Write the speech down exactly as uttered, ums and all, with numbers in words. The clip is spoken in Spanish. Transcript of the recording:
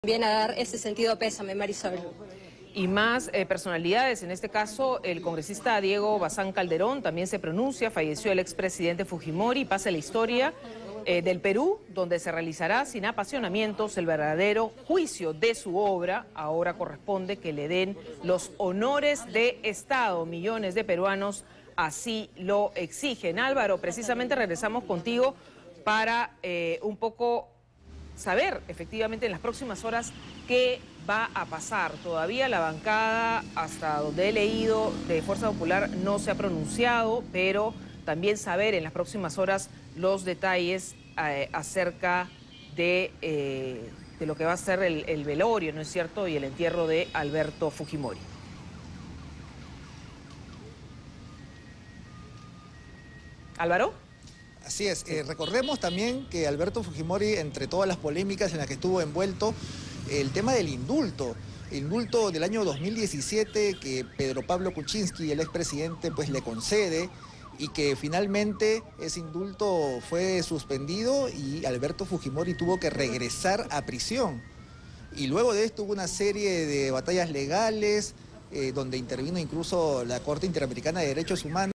También a dar ese sentido pésame, Marisol. Y más eh, personalidades, en este caso el congresista Diego Bazán Calderón también se pronuncia, falleció el expresidente Fujimori, pasa la historia eh, del Perú, donde se realizará sin apasionamientos el verdadero juicio de su obra. Ahora corresponde que le den los honores de Estado, millones de peruanos así lo exigen. Álvaro, precisamente regresamos contigo para eh, un poco saber efectivamente en las próximas horas qué va a pasar. Todavía la bancada, hasta donde he leído, de Fuerza Popular no se ha pronunciado, pero también saber en las próximas horas los detalles eh, acerca de, eh, de lo que va a ser el, el velorio, ¿no es cierto?, y el entierro de Alberto Fujimori. ¿Álvaro? Así es, eh, recordemos también que Alberto Fujimori, entre todas las polémicas en las que estuvo envuelto, el tema del indulto, el indulto del año dos mil diecisiete que Pedro Pablo Kuczynski, el expresidente, pues le concede, y que finalmente ese indulto fue suspendido y Alberto Fujimori tuvo que regresar a prisión. Y luego de esto hubo una serie de batallas legales, eh, donde intervino incluso la Corte Interamericana de Derechos Humanos.